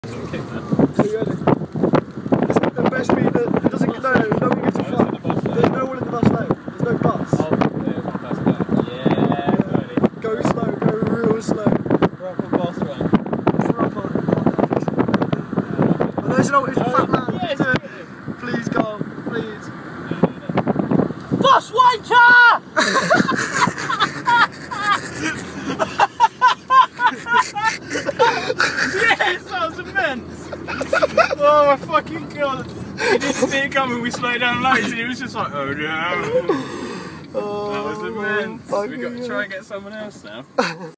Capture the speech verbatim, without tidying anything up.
The best bit that doesn't no, no one gives a fuck. There's no one in the bus now. There's no bus. Oh, there's one bus there. Yeah, buddy. Go slow, go real slow. Proper boss one. Proper. But there's an old, it's a fat man. Yes. Please go, please. Bus wanker! Yes, that was immense! Oh my fucking god! He didn't see it coming, we slowed down loads and he was just like, oh no! Oh, That was immense! oh, We've got to try and get someone else now.